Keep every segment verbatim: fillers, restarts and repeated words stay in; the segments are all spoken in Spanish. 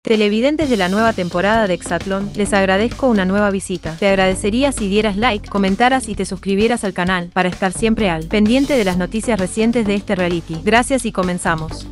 Televidentes de la nueva temporada de Exatlón, les agradezco una nueva visita. Te agradecería si dieras like, comentaras y te suscribieras al canal para estar siempre al pendiente de las noticias recientes de este reality. Gracias y comenzamos.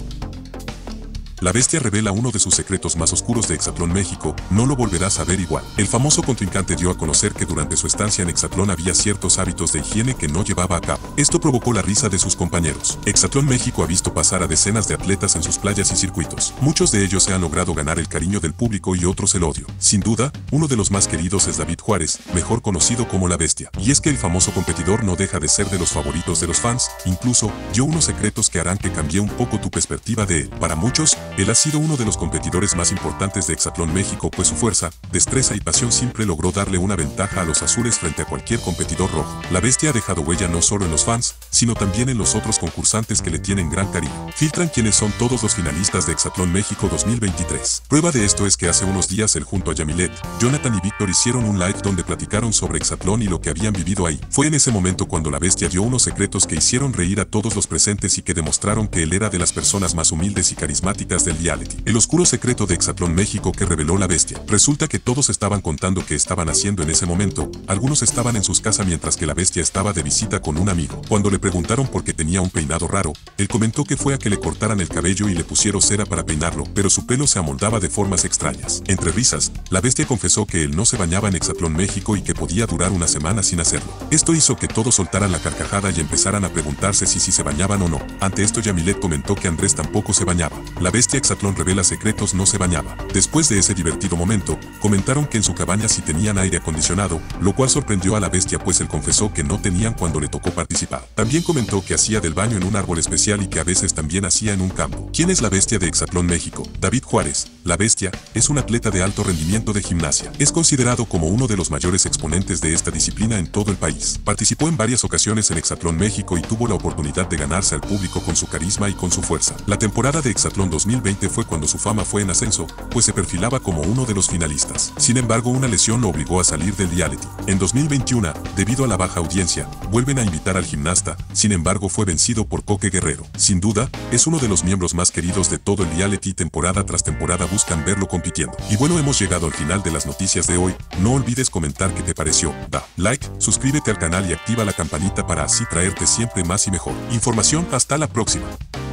La bestia revela uno de sus secretos más oscuros de Exatlón México, no lo volverás a ver igual. El famoso contrincante dio a conocer que durante su estancia en Exatlón había ciertos hábitos de higiene que no llevaba a cabo. Esto provocó la risa de sus compañeros. Exatlón México ha visto pasar a decenas de atletas en sus playas y circuitos. Muchos de ellos se han logrado ganar el cariño del público y otros el odio. Sin duda, uno de los más queridos es David Juárez, mejor conocido como La Bestia. Y es que el famoso competidor no deja de ser de los favoritos de los fans, incluso dio unos secretos que harán que cambie un poco tu perspectiva de él. Para muchos, él ha sido uno de los competidores más importantes de Exatlón México, pues su fuerza, destreza y pasión siempre logró darle una ventaja a los azules frente a cualquier competidor rojo. La Bestia ha dejado huella no solo en los fans, sino también en los otros concursantes que le tienen gran cariño. Filtran quiénes son todos los finalistas de Exatlón México dos mil veintitrés. Prueba de esto es que hace unos días él junto a Yamilet, Jonathan y Víctor hicieron un live donde platicaron sobre Exatlón y lo que habían vivido ahí. Fue en ese momento cuando La Bestia dio unos secretos que hicieron reír a todos los presentes y que demostraron que él era de las personas más humildes y carismáticas del reality. El oscuro secreto de Exatlón México que reveló La Bestia. Resulta que todos estaban contando qué estaban haciendo en ese momento. Algunos estaban en sus casas mientras que La Bestia estaba de visita con un amigo. Cuando le preguntaron por qué tenía un peinado raro, él comentó que fue a que le cortaran el cabello y le pusieron cera para peinarlo, pero su pelo se amoldaba de formas extrañas. Entre risas, La Bestia confesó que él no se bañaba en Exatlón México y que podía durar una semana sin hacerlo. Esto hizo que todos soltaran la carcajada y empezaran a preguntarse si, si se bañaban o no. Ante esto Yamilet comentó que Andrés tampoco se bañaba. La Bestia Exatlón revela secretos, no se bañaba. Después de ese divertido momento, comentaron que en su cabaña sí tenían aire acondicionado, lo cual sorprendió a La Bestia pues él confesó que no tenían cuando le tocó participar. También comentó que hacía del baño en un árbol especial y que a veces también hacía en un campo. ¿Quién es La Bestia de Exatlón México? David Juárez. La Bestia es un atleta de alto rendimiento de gimnasia. Es considerado como uno de los mayores exponentes de esta disciplina en todo el país. Participó en varias ocasiones en Exatlón México y tuvo la oportunidad de ganarse al público con su carisma y con su fuerza. La temporada de Exatlón dos mil veinte fue cuando su fama fue en ascenso, pues se perfilaba como uno de los finalistas. Sin embargo, una lesión lo obligó a salir del reality. En dos mil veintiuno, debido a la baja audiencia, vuelven a invitar al gimnasta, sin embargo fue vencido por Coque Guerrero. Sin duda, es uno de los miembros más queridos de todo el reality, temporada tras temporada buscan verlo compitiendo. Y bueno, hemos llegado al final de las noticias de hoy. No olvides comentar qué te pareció, da like, suscríbete al canal y activa la campanita para así traerte siempre más y mejor información. Hasta la próxima.